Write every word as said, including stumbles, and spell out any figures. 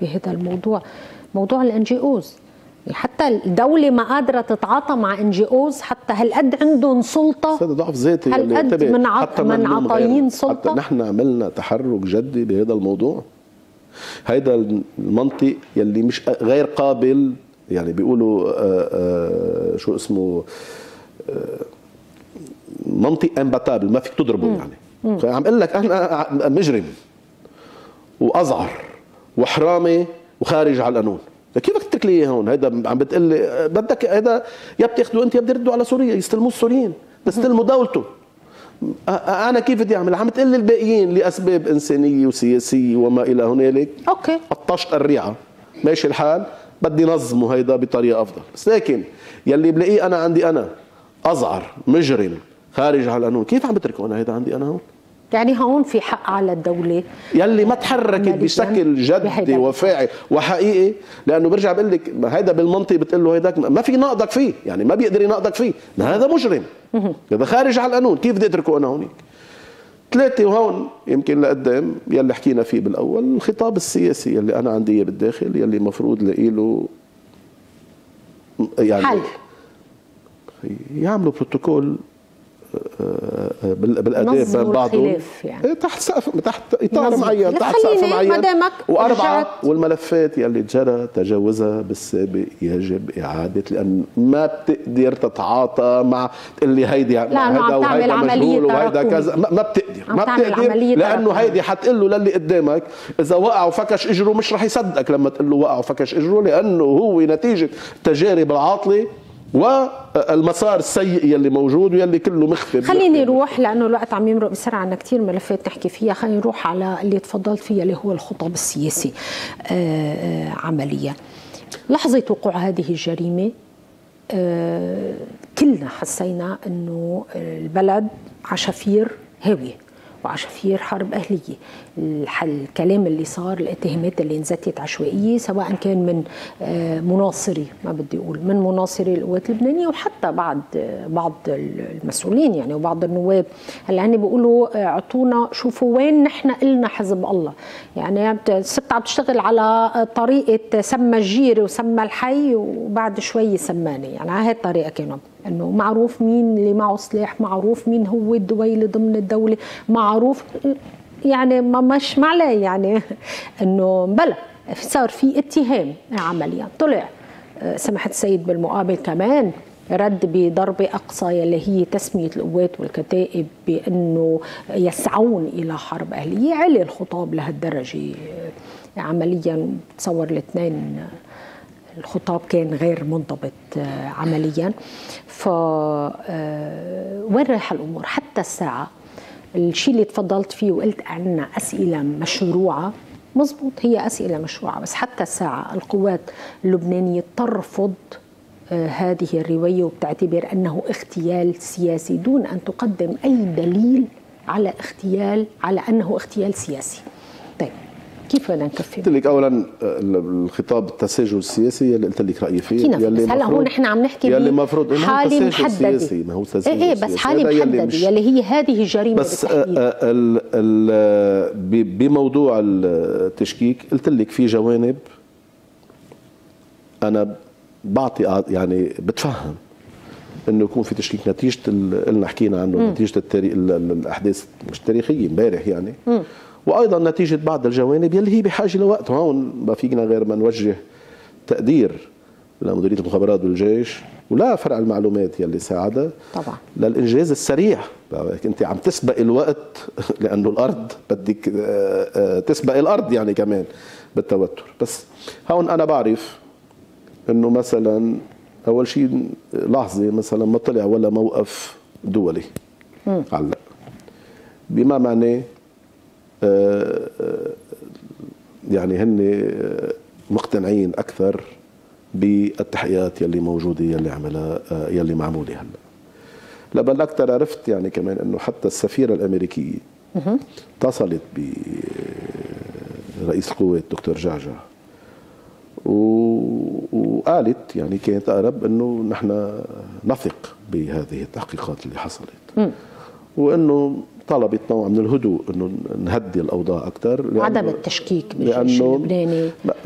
بهذا الموضوع، موضوع الان جي اوز. حتى الدولة ما قادرة تتعاطى مع ان جي اوز، حتى هالقد عندهم سلطة، هذا ضعف ذاتي. هالقد من عط... من عطايين سلطة. حتى نحن عملنا تحرك جدي بهذا الموضوع. هيدا المنطق يلي مش غير قابل، يعني بيقولوا آآ آآ شو اسمه منطق امباتابل، ما فيك تضربه. مم. يعني فعم اقول لك انا مجرم وازعر وحرامي وخارج على القانون، كيف بدك تترك لي اياه هون؟ هيدا عم بتقول لي بدك هيدا يا بتاخذوا انت يا بتردوا على سوريا يستلموه السوريين، يستلموا دولته. انا كيف بدي اعمل؟ عم تقول لي الباقيين لاسباب انسانيه وسياسيه وما الى هنالك. اوكي قطشت الريعه، ماشي الحال، بدي نظمه هيدا بطريقه افضل. بس لكن يلي بلاقيه انا عندي انا ازعر مجرم خارج على القانون، كيف عم بتركه انا هيدا عندي انا هون؟ يعني هون في حق على الدولة يلي ما تحركت بشكل جدي وفاعل وحقيقي، لانه برجع بقول لك هيدا بالمنطق بتقول له هيداك ما في نقدك فيه، يعني ما بيقدر ينقدك فيه، ما هذا مجرم، هذا خارج على القانون، كيف بدي اتركه انا هونيك؟ ثلاثة وهون يمكن لقدام يلي حكينا فيه بالاول، الخطاب السياسي يلي انا عندي اياه بالداخل، يلي المفروض لاقي له يعني حل، يعملوا بروتوكول بالاداب بين بعضهم، يعني تحت سقف، تحت اطار معين، تحت سقف معين. واربعه والملفات يلي جرى تجاوزها بالسابق يجب اعاده، لان ما بتقدر تتعاطى مع تقول لي هيدي هيدا وهيدا مجهول وهيدا كذا، ما بتقدر ما بتقدر لانه هيدي حتقول له للي قدامك اذا وقع وفكش اجره مش رح يصدقك لما تقول له وقع وفكش اجره، لانه هو نتيجه التجارب العاطله والمسار السيء يلي موجود ويلي كله مخفي. خليني نروح لانه الوقت عم يمرق بسرعه، عنا كثير ملفات نحكي فيها. خلينا نروح على اللي تفضلت فيها اللي هو الخطاب السياسي. آآ آآ عمليا لحظه وقوع هذه الجريمه كلنا حسينا انه البلد عشافير هاويه وعشافير حرب أهلية. الكلام اللي صار، الاتهامات اللي انزتت عشوائية، سواء كان من مناصري، ما بدي أقول من مناصري القوات اللبنانية، وحتى بعض بعض المسؤولين يعني وبعض النواب. هلا هن بيقولوا اعطونا، شوفوا وين نحن قلنا حزب الله، يعني الست عم تشتغل على طريقة سمى الجيري وسمى الحي وبعد شوي سماني، يعني على هاي الطريقة كانوا انه معروف مين اللي معه سلاح، معروف مين هو الدويلة ضمن الدولة، معروف يعني ما مش معليه يعني انه بلا صار في اتهام عمليا. طلع سماحة السيد بالمقابل كمان رد بضربة أقصى يلي هي تسمية القوات والكتائب بأنه يسعون إلى حرب أهلية. علي الخطاب لهالدرجة عمليا، تصور الاثنين الخطاب كان غير منضبط عمليا. ف وين رايحة الأمور حتى الساعة؟ الشيء اللي تفضلت فيه وقلت عنا أسئلة مشروعة، مزبوط هي أسئلة مشروعة، بس حتى الساعة القوات اللبنانية ترفض هذه الرواية وبتعتبر أنه اغتيال سياسي دون أن تقدم أي دليل على اغتيال، على أنه اغتيال سياسي. طيب كيف بدنا نكفي؟ قلت لك اولا الخطاب التساجل السياسي اللي قلت لك رايي فيه، يلي هلا هون نحن عم نحكي يلي المفروض انه حاله محدده، ما هو تساجل ايه بس حاله محدده يلي, يلي هي هذه الجريمه بس ال ال بموضوع التشكيك قلت لك في جوانب انا بعطي يعني بتفهم انه يكون في تشكيك نتيجه اللي حكينا عنه، م. نتيجه التاريخ الاحداث مش التاريخيه امبارح يعني، م. وايضا نتيجه بعض الجوانب يلي هي بحاجه لوقت. هون ما فينا غير ما نوجه تقدير لمديريه المخابرات والجيش ولا فرع المعلومات يلي ساعدها طبعا للانجاز السريع. انت عم تسبق الوقت لانه الارض بدك تسبق الارض يعني كمان بالتوتر. بس هون انا بعرف انه مثلا اول شيء لحظه مثلا ما طلع ولا موقف دولي علق، بما معناه يعني هن مقتنعين اكثر بالتحقيقات يلي موجوده يلي عملها يلي معموله هلا. لا بل اكثر عرفت يعني كمان انه حتى السفيره الامريكيه اتصلت برئيس القوات دكتور جعجع وقالت يعني كانت اقرب انه نحن نثق بهذه التحقيقات اللي حصلت، وانه طلبت نوع من الهدوء انه نهدي الاوضاع اكثر وعدم التشكيك بالجيش اللبناني.